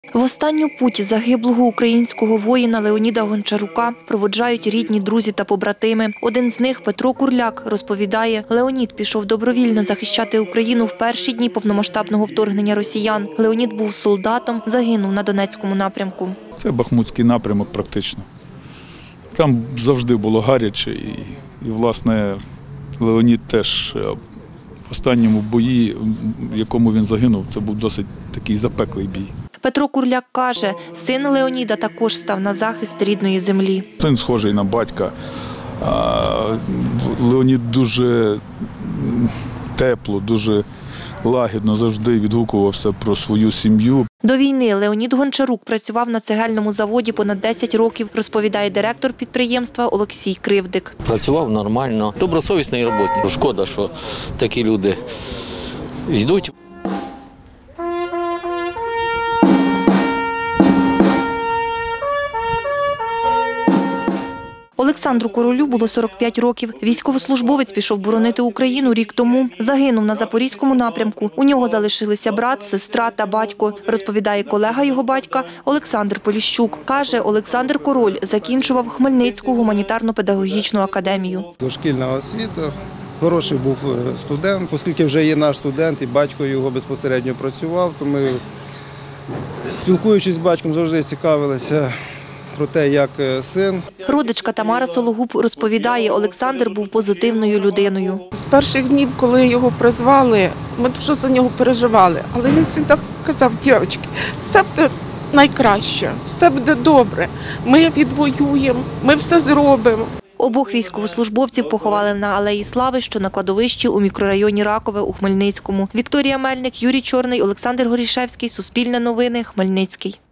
В останню путь загиблого українського воїна Леоніда Гончарука проводжають рідні, друзі та побратими. Один з них, Петро Курляк, розповідає, Леонід пішов добровільно захищати Україну в перші дні повномасштабного вторгнення росіян. Леонід був солдатом, загинув на Донецькому напрямку. Це Бахмутський напрямок практично. Там завжди було гаряче і власне, Леонід теж в останньому бої, в якому він загинув, це був досить такий запеклий бій. Петро Курляк каже, син Леоніда також став на захист рідної землі. Син схожий на батька. Леонід дуже тепло, дуже лагідно завжди відгукувався про свою сім'ю. До війни Леонід Гончарук працював на цегельному заводі понад 10 років, розповідає директор підприємства Олексій Кривдик. Працював нормально, добросовісний роботник. Шкода, що такі люди йдуть. Олександру Королю було 45 років. Військовослужбовець пішов боронити Україну рік тому. Загинув на Запорізькому напрямку. У нього залишилися брат, сестра та батько, розповідає колега його батька Олександр Поліщук. Каже, Олександр Король закінчував Хмельницьку гуманітарно-педагогічну академію. Дошкільна освіта, хороший був студент, оскільки вже є наш студент і батько його безпосередньо працював, то ми, спілкуючись з батьком, завжди цікавилися про те, як син. Родичка Тамара Сологуб розповідає, Олександр був позитивною людиною. З перших днів, коли його призвали, ми дуже за нього переживали. Але він завжди казав, дівчатки, все буде найкраще, все буде добре. Ми відвоюємо, ми все зробимо. Обох військовослужбовців поховали на Алеї Слави, що на кладовищі у мікрорайоні Ракове у Хмельницькому. Вікторія Мельник, Юрій Чорний, Олександр Горішевський, Суспільне новини, Хмельницький.